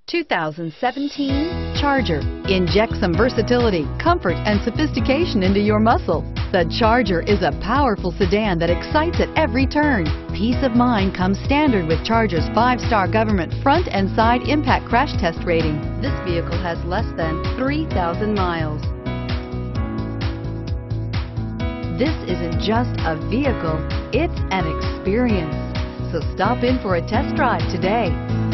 2017 Charger. Inject some versatility, comfort, and sophistication into your muscle. The Charger is a powerful sedan that excites at every turn. Peace of mind comes standard with Charger's 5-star government front and side impact crash test rating. This vehicle has less than 3,000 miles. This isn't just a vehicle, it's an experience. So stop in for a test drive today.